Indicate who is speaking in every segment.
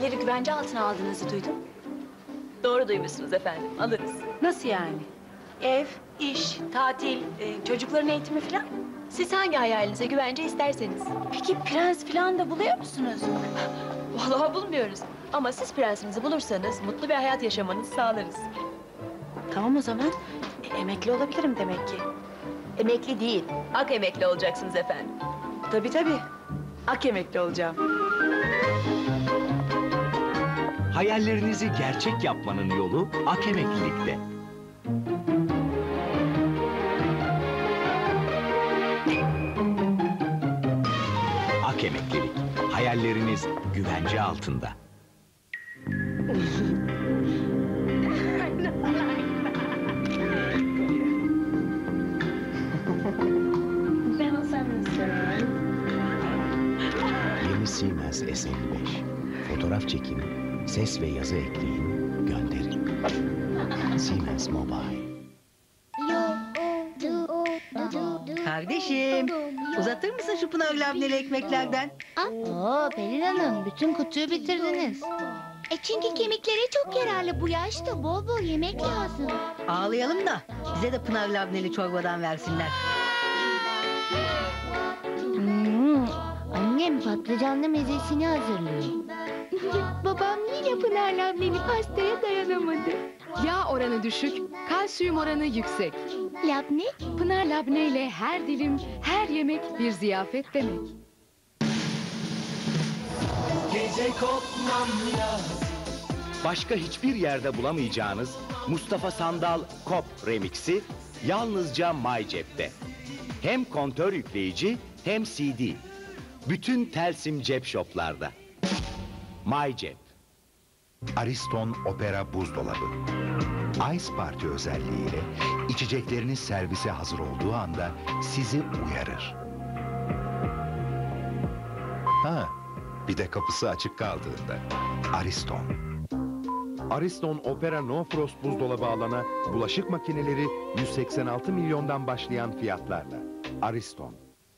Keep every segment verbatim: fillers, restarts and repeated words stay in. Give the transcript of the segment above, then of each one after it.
Speaker 1: Gençleri güvence altına aldığınızı duydum.
Speaker 2: Doğru duymuşsunuz efendim, alırız.
Speaker 1: Nasıl yani? Ev, iş, tatil, e, çocukların eğitimi falan.
Speaker 2: Siz hangi hayalinize güvence isterseniz.
Speaker 1: Peki prens falan da buluyor musunuz?
Speaker 2: Vallahi bulmuyoruz. Ama siz prensinizi bulursanız mutlu bir hayat yaşamanızı sağlarız.
Speaker 1: Tamam o zaman. E, emekli olabilirim demek ki.
Speaker 2: Emekli değil, ak emekli olacaksınız efendim.
Speaker 1: Tabii tabii. Ak emekli olacağım.
Speaker 3: Hayallerinizi gerçek yapmanın yolu Ak Emeklilik'te. Ak Emeklilik. Hayalleriniz güvence altında.
Speaker 1: Ben olsam nasıl?
Speaker 3: Yeni Siemens S elli beş. Fotoğraf çekin, ses ve yazı ekleyin, gönderin. Siemens Mobile.
Speaker 4: Kardeşim, uzatır mısın şu Pınar labneli ekmeklerden?
Speaker 5: Oo Pelin Hanım, bütün kutuyu bitirdiniz. E çünkü kemiklere çok yararlı, bu yaşta bol bol yemek lazım.
Speaker 4: Ağlayalım da bize de Pınar labneli çorbadan versinler.
Speaker 5: Hmm, annem patlıcanlı mezesini hazırlıyor. Babam yine Pınar labneli pastaya dayanamadı.
Speaker 6: Yağ oranı düşük, kalsiyum oranı yüksek.
Speaker 5: Labne?
Speaker 6: Pınar labne ile her dilim, her yemek bir ziyafet demek.
Speaker 3: Başka hiçbir yerde bulamayacağınız Mustafa Sandal Kop Remix'i yalnızca MyCep'te. Hem kontör yükleyici hem C D. Bütün Telsim cep shoplarda. MyCep.
Speaker 7: Ariston Opera buzdolabı. Ice Party özelliğiyle içecekleriniz servise hazır olduğu anda sizi uyarır. Ha, bir de kapısı açık kaldığında. Ariston.
Speaker 8: Ariston Opera No Frost buzdolabı alana bulaşık makineleri yüz seksen altı milyondan başlayan fiyatlarla. Ariston.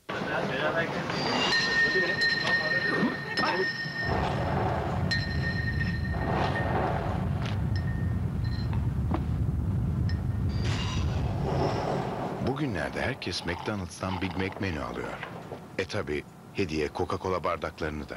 Speaker 7: Bugünlerde herkes McDonald's'tan Big Mac menü alıyor. E tabi hediye Coca-Cola bardaklarını da.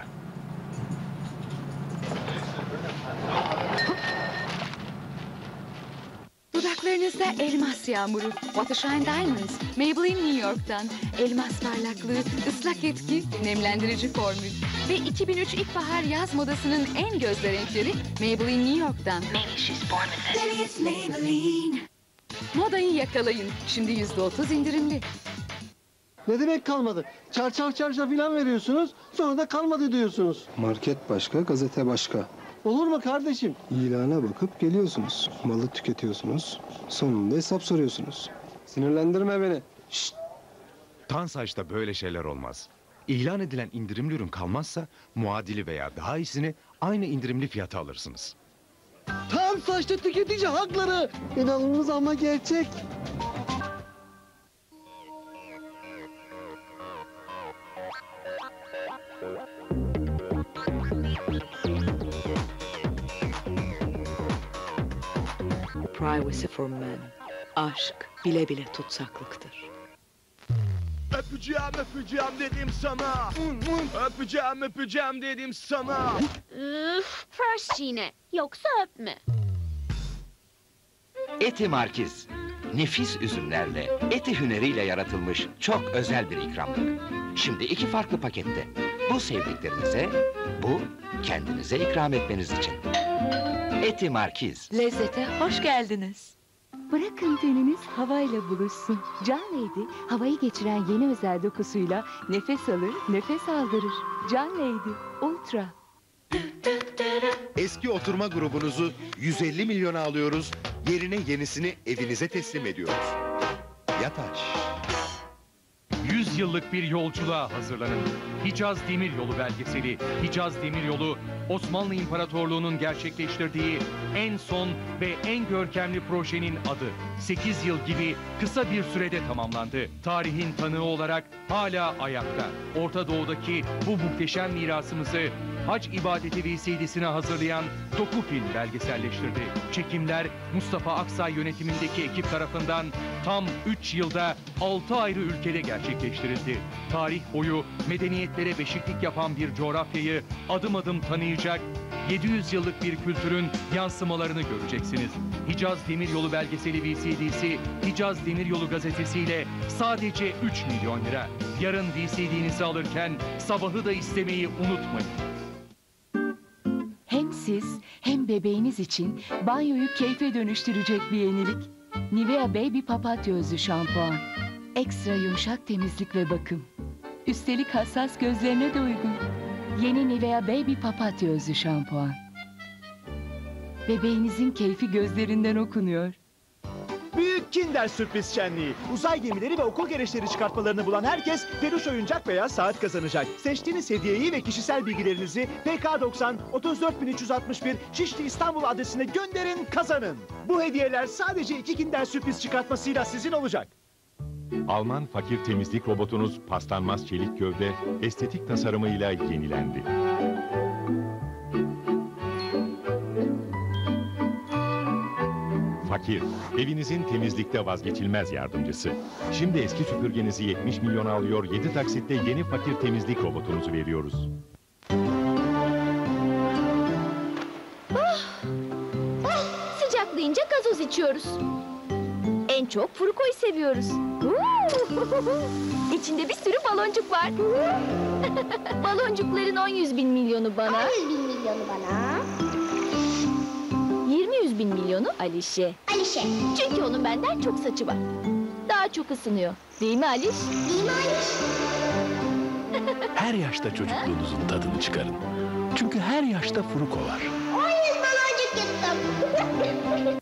Speaker 6: Dudaklarınızda elmas yağmuru, Watershine Diamonds, Maybelline New York'tan, elmas parlaklığı, ıslak etki, nemlendirici formül. Ve iki bin üç ilkbahar yaz modasının en gözde renkleri Maybelline New York'tan. Modayı yakalayın, şimdi yüzde otuz indirimli.
Speaker 9: Ne demek kalmadı? Çarçar çarşaf filan veriyorsunuz, sonra da kalmadı diyorsunuz.
Speaker 10: Market başka, gazete başka.
Speaker 9: Olur mu kardeşim?
Speaker 10: İlana bakıp geliyorsunuz. Malı tüketiyorsunuz. Sonunda hesap soruyorsunuz. Sinirlendirme beni.
Speaker 8: Şşt! Tansaç'ta böyle şeyler olmaz. İlan edilen indirimli ürün kalmazsa muadili veya daha iyisini aynı indirimli fiyata alırsınız.
Speaker 9: Tam saçta tüketici hakları. İnanılmaz ama gerçek.
Speaker 11: Privacy for men. Aşk bile bile tutsaklıktır.
Speaker 12: Öpeceğim öpeceğim dedim sana. Öpeceğim öpeceğim dedim sana.
Speaker 5: Üf, first yine. Yoksa öpme.
Speaker 13: Eti Markiz. Nefis üzümlerle, eti hüneriyle yaratılmış çok özel bir ikramlık. Şimdi iki farklı pakette. Bu sevdiklerinize, bu kendinize ikram etmeniz için. Eti Markiz.
Speaker 11: Lezzete hoş geldiniz.
Speaker 14: Bırakın teniniz havayla buluşsun. Can Lady, havayı geçiren yeni özel dokusuyla nefes alır, nefes aldırır. Can Lady, Ultra.
Speaker 8: Eski oturma grubunuzu yüz elli milyona alıyoruz, yerine yenisini evinize teslim ediyoruz. Yataş.
Speaker 15: yüz yıllık bir yolculuğa hazırlanın. Hicaz Demiryolu belgeseli, Hicaz Demiryolu, Osmanlı İmparatorluğu'nun gerçekleştirdiği en son ve en görkemli projenin adı. sekiz yıl gibi kısa bir sürede tamamlandı. Tarihin tanığı olarak hala ayakta. Orta Doğu'daki bu muhteşem mirasımızı hac ibadeti V C D'sini hazırlayan Doku Film belgeselleştirdi. Çekimler Mustafa Aksay yönetimindeki ekip tarafından tam üç yılda altı ayrı ülkede gerçekleştirildi. Tarih boyu medeniyetlere beşiklik yapan bir coğrafyayı adım adım tanıyacak, yedi yüz yıllık bir kültürün yansımalarını göreceksiniz. Hicaz Demiryolu belgeseli V C D'si Hicaz Demiryolu gazetesiyle sadece üç milyon lira. Yarın V C D'nizi alırken sabahı da istemeyi unutmayın.
Speaker 14: Hem siz hem bebeğiniz için banyoyu keyfe dönüştürecek bir yenilik. Nivea Baby Papatya Özü Şampuan. Ekstra yumuşak temizlik ve bakım. Üstelik hassas gözlerine de uygun. Yeni Nivea Baby Papatya Özü Şampuan. Bebeğinizin keyfi gözlerinden okunuyor.
Speaker 16: Büyük Kinder sürpriz şenliği. Uzay gemileri ve okul gereçleri çıkartmalarını bulan herkes peluş oyuncak veya saat kazanacak. Seçtiğiniz hediyeyi ve kişisel bilgilerinizi P K doksan otuz dört bin üç yüz altmış bir Şişli İstanbul adresine gönderin, kazanın. Bu hediyeler sadece iki Kinder sürpriz çıkartmasıyla sizin olacak.
Speaker 17: Alman fakir temizlik robotunuz paslanmaz çelik gövde, estetik tasarımıyla yenilendi. Fakir, evinizin temizlikte vazgeçilmez yardımcısı. Şimdi eski süpürgenizi yetmiş milyon alıyor, yedi taksitte yeni fakir temizlik robotunuzu veriyoruz.
Speaker 5: Ah, ah, sıcaklayınca gazoz içiyoruz. En çok Furuko'yu seviyoruz. İçinde bir sürü baloncuk var. Baloncukların on yüz bin milyonu bana. on yüz bin milyonu bana. yirmi yüz bin milyonu Aliş'e. Aliş'e. Çünkü onun benden çok saçı var. Daha çok ısınıyor. Değil mi Aliş? Değil mi Aliş?
Speaker 3: Her yaşta çocukluğunuzun tadını çıkarın. Çünkü her yaşta Furuko var.
Speaker 5: on yüz baloncuk yuttum.